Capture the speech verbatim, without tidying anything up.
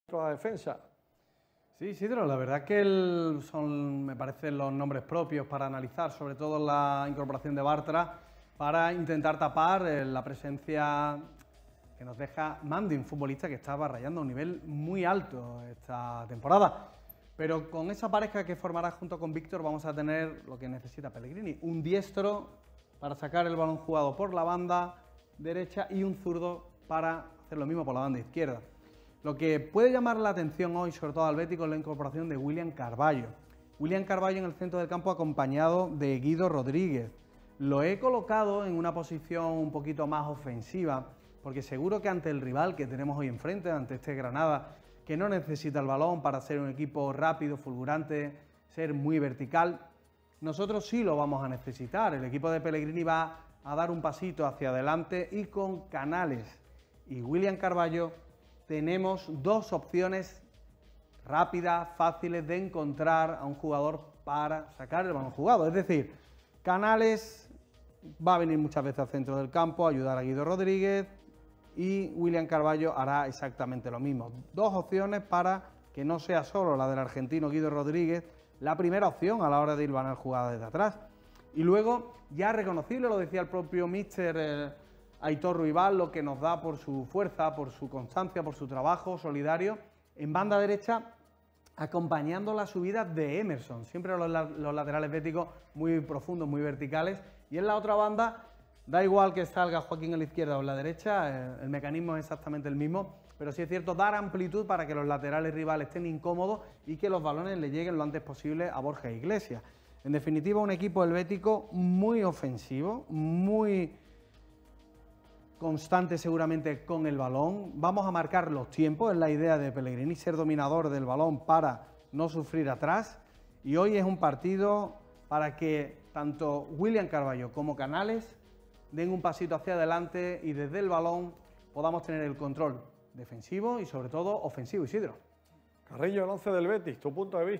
la defensa. Sí, Isidro, la verdad que el, son, me parecen los nombres propios para analizar, sobre todo la incorporación de Bartra, para intentar tapar eh, la presencia que nos deja Mandi, un futbolista que estaba rayando a un nivel muy alto esta temporada. Pero con esa pareja que formará junto con Víctor vamos a tener lo que necesita Pellegrini, un diestro para sacar el balón jugado por la banda derecha y un zurdo para hacer lo mismo por la banda izquierda. Lo que puede llamar la atención hoy, sobre todo al Betis, es la incorporación de William Carballo. William Carballo en el centro del campo acompañado de Guido Rodríguez. Lo he colocado en una posición un poquito más ofensiva, porque seguro que ante el rival que tenemos hoy enfrente, ante este Granada, que no necesita el balón para ser un equipo rápido, fulgurante, ser muy vertical, nosotros sí lo vamos a necesitar. El equipo de Pellegrini va a dar un pasito hacia adelante y con Canales y William Carballo tenemos dos opciones rápidas, fáciles de encontrar a un jugador para sacar el balón jugado. Es decir, Canales va a venir muchas veces al centro del campo a ayudar a Guido Rodríguez y William Carballo hará exactamente lo mismo. Dos opciones para que no sea solo la del argentino Guido Rodríguez la primera opción a la hora de ir ganar jugada desde atrás. Y luego, ya reconocible, lo decía el propio míster eh, Aitor Ruibal, lo que nos da por su fuerza, por su constancia, por su trabajo solidario, en banda derecha, acompañando la subida de Emerson. Siempre los, los laterales béticos muy profundos, muy verticales. Y en la otra banda, da igual que salga Joaquín a la izquierda o a la derecha, eh, el mecanismo es exactamente el mismo, pero sí es cierto dar amplitud para que los laterales rivales estén incómodos y que los balones le lleguen lo antes posible a Borja Iglesias. En definitiva, un equipo helvético muy ofensivo, muy constante seguramente con el balón. Vamos a marcar los tiempos, es la idea de Pellegrini, ser dominador del balón para no sufrir atrás. Y hoy es un partido para que tanto William Carballo como Canales den un pasito hacia adelante y desde el balón podamos tener el control defensivo y sobre todo ofensivo. Isidro. Carrillo, el once del Betis, tu punto de vista.